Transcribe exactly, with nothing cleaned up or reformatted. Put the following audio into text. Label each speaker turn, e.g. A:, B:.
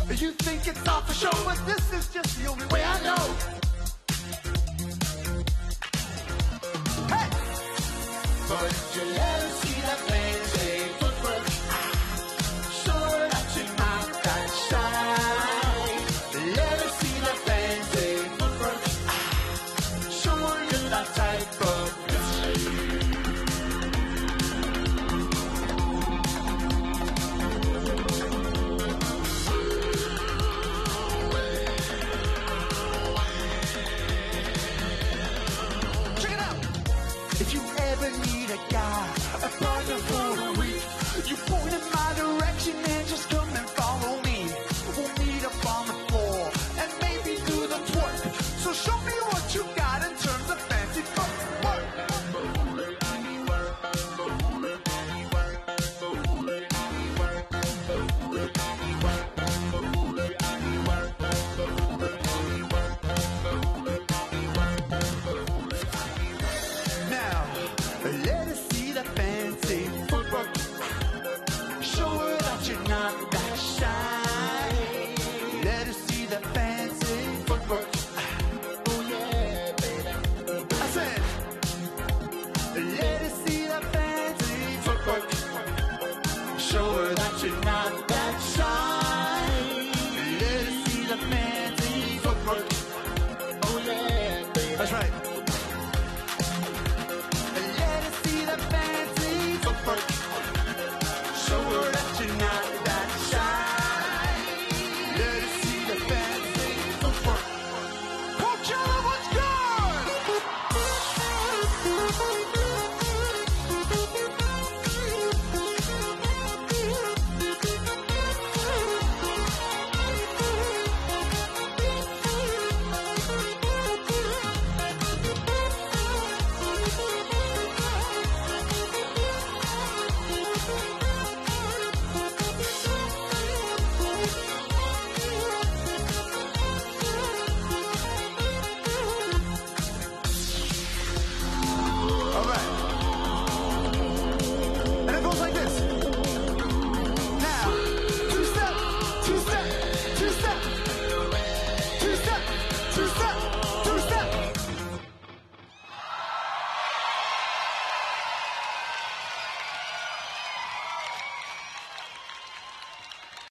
A: You think it's all for show, but this is just the only way I know. Hey! But you let her see that fancy footwork. Show her that you're not that shy. Let her see that fancy footwork. Show her you're that type of guy. If you ever need a guy, a partner for a week, you point in my direction and just come and follow me. We'll meet up on the floor and maybe do the twerk. So show me what you got in terms of fancy footwork. Let us see that fancy footwork. Show her that you're not that shy.